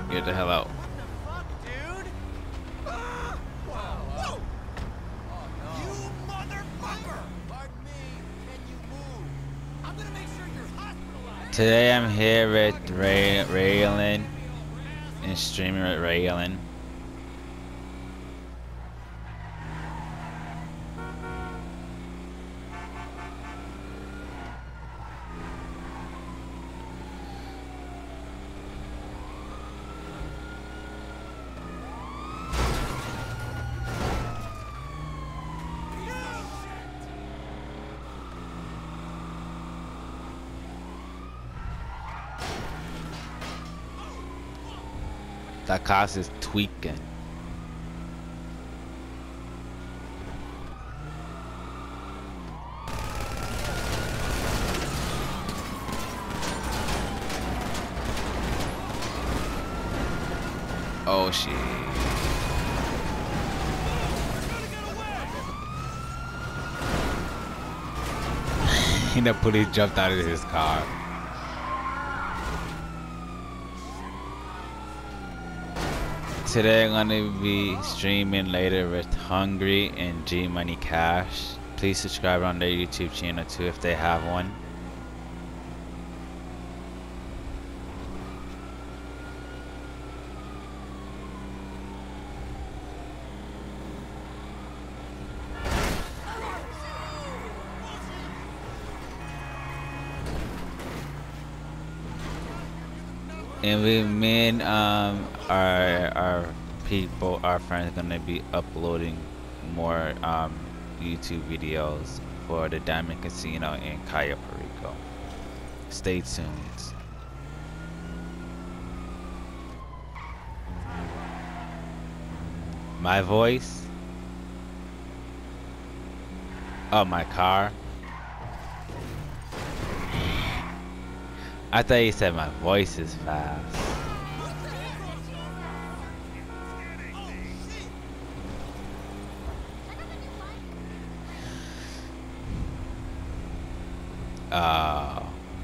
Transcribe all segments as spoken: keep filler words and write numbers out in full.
Get the hell out. What the fuck, dude? Ah! Whoa! Oh, no. You motherfucker! Pardon me. Can you move? I'm gonna make sure you're hospitalized. Today I'm here with Ray Raylan and streaming with Raylan. That cost is tweaking. Oh shit. He the police jumped out of his car. Today I'm gonna be streaming later with Hungry and G Money Cash. Please subscribe on their YouTube channel too if they have one. And we, me and um, our our people, our friends, gonna be uploading more um, YouTube videos for the Diamond Casino in Cayo Perico. Stay tuned. My voice. Oh, my car. I thought you said my voice is fast. Oh.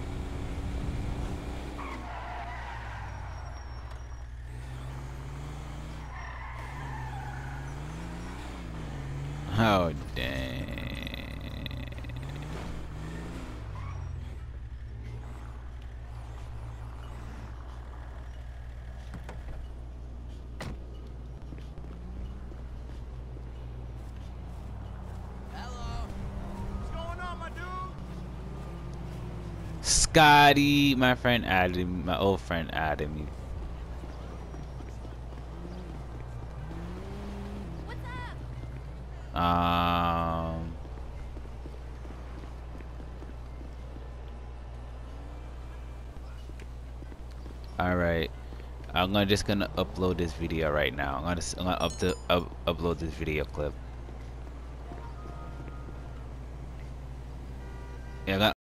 Oh, dang. Scotty, my friend added me, my old friend added me. What's up? Um. All right, I'm gonna just gonna upload this video right now. I'm gonna I'm gonna up the up, upload this video clip. Yeah, I'm gonna